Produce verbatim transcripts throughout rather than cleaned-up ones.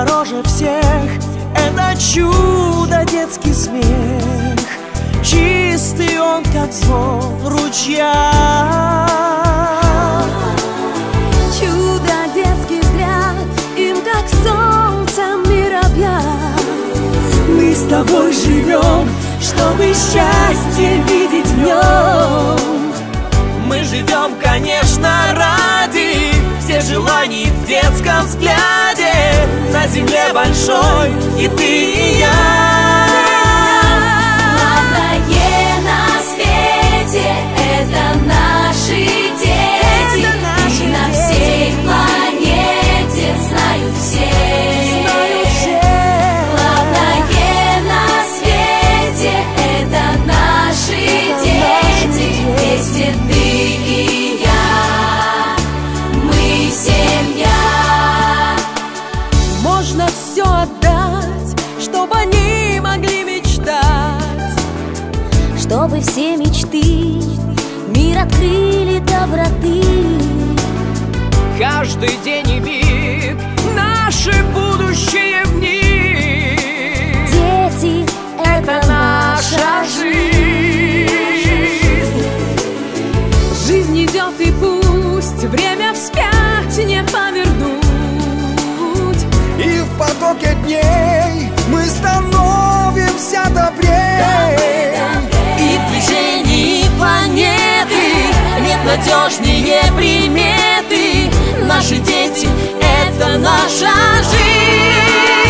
дороже всех. Это чудо, детский смех, чистый он, как звон ручья. Чудо, детский взгляд, им как солнце мир объят. Мы с тобой живем, чтобы счастье видеть в нем. Мы живем, конечно, ради всех желаний в детском взгляде. На земле большой и ты, и я. Главное на свете — это наши дети, Это наши и на дети. всей планете знают все. Знают все. Главное на свете — это наши Это дети, наши вместе ты и я, мы семья. Можно все отдать, чтобы они могли мечтать, Чтобы все мечты мир открыли доброты. каждый день и миг наше будущее в них. Дети — Это наша жизнь. Жизнь идет, и пусть время вспять не повернуть. И в потоке дней мы становимся добрее. И в движении планеты нет надежнее приметы. Наши дети — это наша жизнь.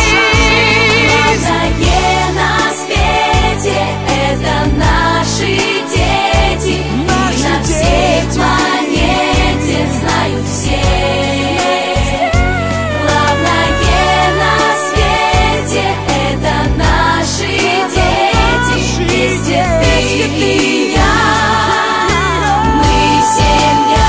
Главное на свете — это наши дети, и Наши на всей дети. планете знают все. Главное на свете — это наши дети, вместе ты и я, мы семья.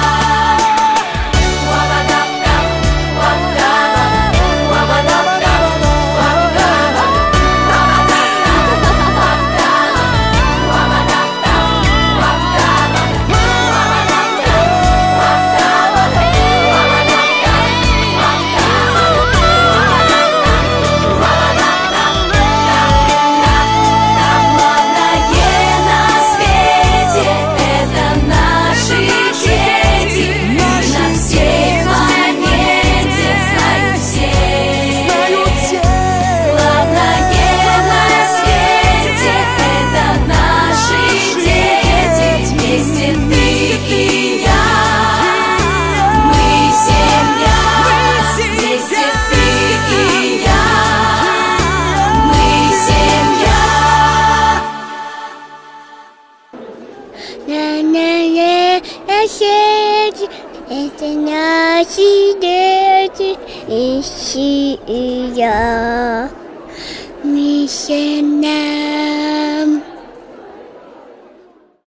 Это наши дети, и я, мы семья.